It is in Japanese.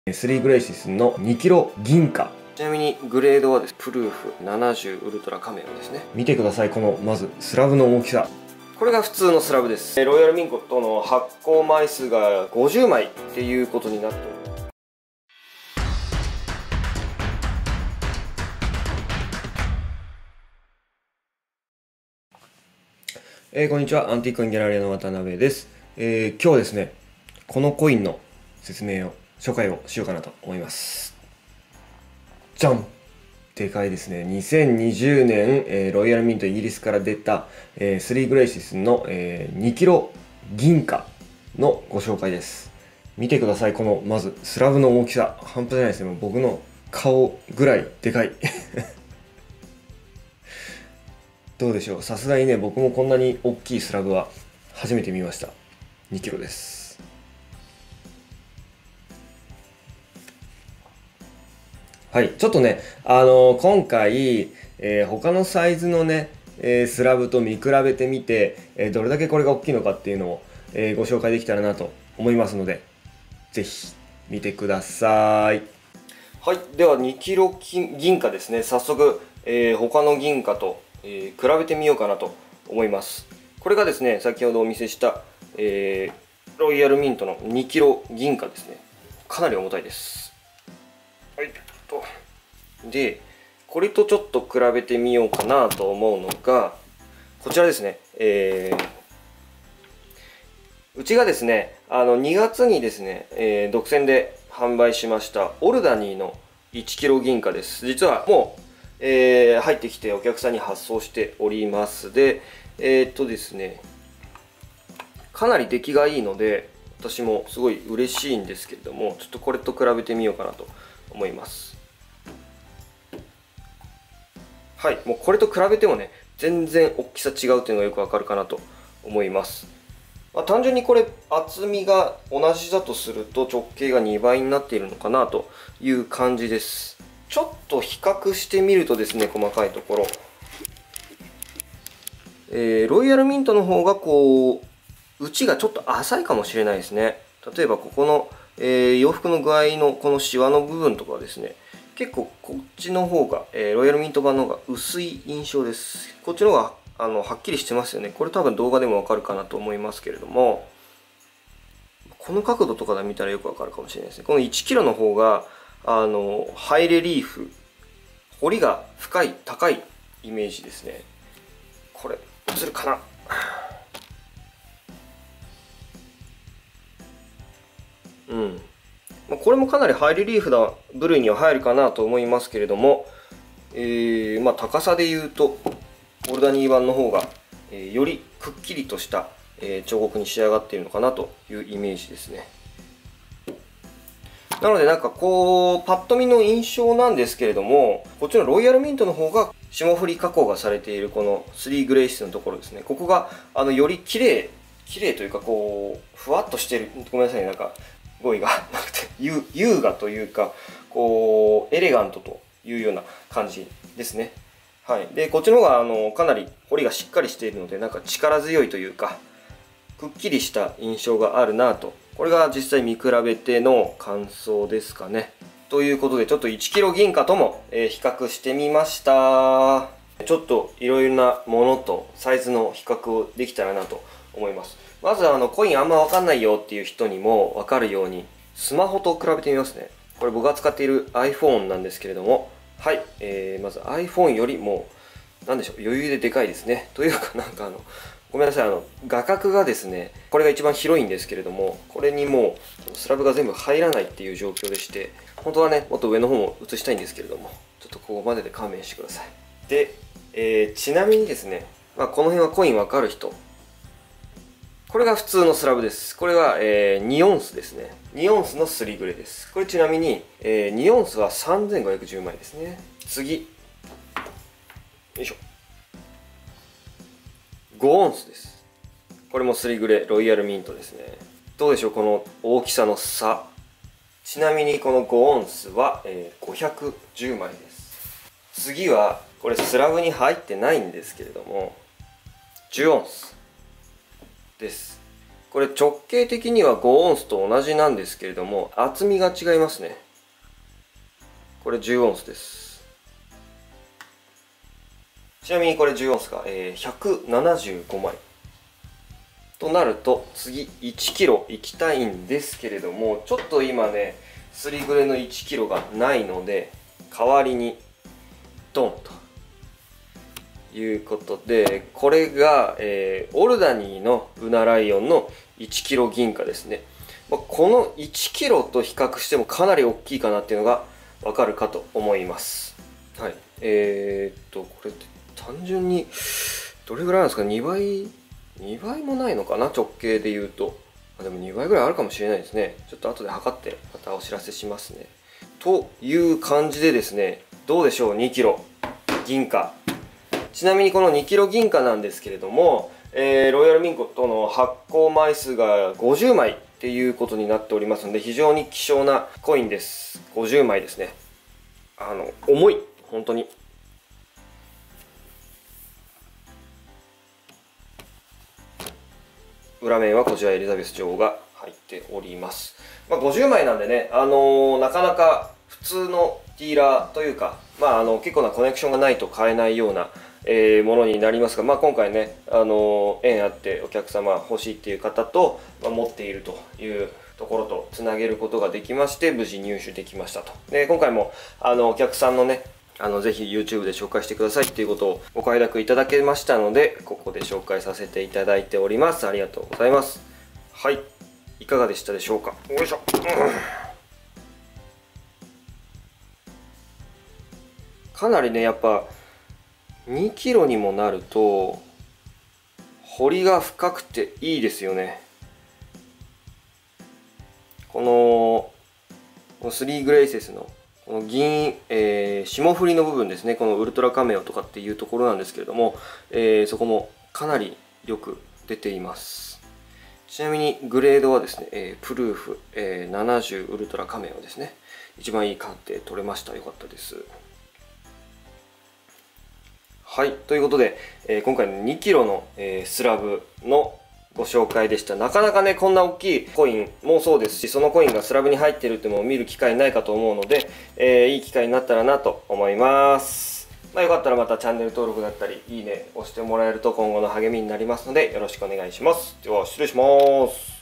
3グレイシスの2キロ銀貨。ちなみにグレードはです、プルーフ70ウルトラカメオですね。見てください、このまずスラブの大きさ。これが普通のスラブです。ロイヤルミントの発行枚数が50枚っていうことになっております。こんにちは、アンティークコインギャラリーの渡辺です。今日はですね、このコインの説明を、紹介をしようかなと思います。じゃん！でかいですね。2020年、ロイヤルミントイギリスから出た、3グレイシスの、2キロ銀貨のご紹介です。見てください、このまずスラブの大きさ。半端じゃないですね。もう僕の顔ぐらいでかい。どうでしょう。さすがにね、僕もこんなに大きいスラブは初めて見ました。2キロです。はい、ちょっとね、今回、他のサイズのね、スラブと見比べてみて、どれだけこれが大きいのかっていうのを、ご紹介できたらなと思いますので、ぜひ見てください。はい、では2キロ銀貨ですね。早速、他の銀貨と比べてみようかなと思います。これがですね、先ほどお見せした、ロイヤルミントの2キロ銀貨ですね。かなり重たいです。はい、で、これとちょっと比べてみようかなと思うのが、こちらですね。うちがですね、2月にですね、独占で販売しましたオルダニーの1キロ銀貨です。実はもう入ってきてお客さんに発送しております。で、ですね、かなり出来がいいので、私もすごい嬉しいんですけれども、ちょっとこれと比べてみようかなと思います。はい、もうこれと比べてもね、全然大きさ違うというのがよくわかるかなと思います。単純にこれ厚みが同じだとすると直径が2倍になっているのかなという感じです。ちょっと比較してみるとですね、細かいところ、ロイヤルミントの方がこう内がちょっと浅いかもしれないですね。例えばここの、洋服の具合のこのシワの部分とかはですね、結構こっちの方が、ロイヤルミント版の方が薄い印象です。こっちの方がはっきりしてますよね。これ多分動画でもわかるかなと思いますけれども、この角度とかで見たらよくわかるかもしれないですね。この1キロの方がハイレリーフ、彫りが深い高いイメージですね。これ映るかな。これもかなりハイレリーフな部類には入るかなと思いますけれども、高さで言うとオルダニー版の方が、よりくっきりとした、彫刻に仕上がっているのかなというイメージですね。なのでなんかこうパッと見の印象なんですけれども、こっちのロイヤルミントの方が霜降り加工がされているこの3グレイシスのところですね。ここがより綺麗というか、こうふわっとしてる。ごめんなさいね、なんか語彙がなくて優雅というか、こうエレガントというような感じですね。はい、でこっちの方がかなり彫りがしっかりしているので、なんか力強いというかくっきりした印象があるなと。これが実際見比べての感想ですかね。ということでちょっと1キロ銀貨とも比較してみました。ちょっといろいろなものとサイズの比較をできたらなと思います。まずコインあんま分かんないよっていう人にも分かるようにスマホと比べてみますね。これ僕が使っている iPhone なんですけれども、はい、まず iPhone よりも何でしょう、余裕ででかいですね。というかなんかごめんなさい、画角がですね、これが一番広いんですけれども、これにもうスラブが全部入らないっていう状況でして、本当はね、もっと上の方も映したいんですけれども、ちょっとここまでで勘弁してください。で、ちなみにですね、この辺はコインわかる人、これが普通のスラブです。これは、2オンスですね。2オンスの3グレです。これちなみに、2オンスは3510枚ですね。次。よいしょ。5オンスです。これも3グレロイヤルミントですね。どうでしょう、この大きさの差。ちなみにこの5オンスは、510枚です。次はこれスラブに入ってないんですけれども、10オンスです。 これ直径的には5オンスと同じなんですけれども、厚みが違いますね。これ10オンスです。ちなみにこれ10オンスが、175枚。となると次1キロ行きたいんですけれども、ちょっと今ね、すりぐれの1キロがないので、代わりにドンということで、これが、オルダニーのウナライオンの1キロ銀貨ですね。この1キロと比較してもかなり大きいかなっていうのがわかるかと思います。はい。これって単純にどれぐらいなんですか？ 2 倍もないのかな、直径で言うと。でも2倍ぐらいあるかもしれないですね。ちょっと後で測ってまたお知らせしますね。という感じでですね、どうでしょう、2キロ銀貨。ちなみにこの2キロ銀貨なんですけれども、ロイヤルミントの発行枚数が50枚っていうことになっておりますので、非常に希少なコインです。50枚ですね。重い。本当に。裏面はこちらエリザベス女王が入っております。50枚なんでね、なかなか普通のディーラーというか、結構なコネクションがないと買えないような、ものになりますが、今回ね、縁あってお客様欲しいっていう方と、持っているというところとつなげることができまして、無事入手できましたと。で、今回もお客さんのね、ぜひ YouTube で紹介してくださいっていうことをご快諾いただけましたので、ここで紹介させていただいております。ありがとうございます。はい。いかがでしたでしょうか。よいしょ。かなりね、やっぱ2キロにもなると彫りが深くていいですよね。この3グレイセスのこの銀、霜降りの部分ですね、このウルトラカメオとかっていうところなんですけれども、そこもかなりよく出ています。ちなみにグレードはですね、プルーフ、70ウルトラカメオですね。一番いい鑑定取れました。よかったです。はい、ということで、今回の2キロの、スラブのご紹介でした。なかなかね、こんな大きいコインもそうですし、そのコインがスラブに入ってるっていうのを見る機会ないかと思うので、いい機会になったらなと思います。よかったらまたチャンネル登録だったり、いいね押してもらえると今後の励みになりますので、よろしくお願いします。では、失礼します。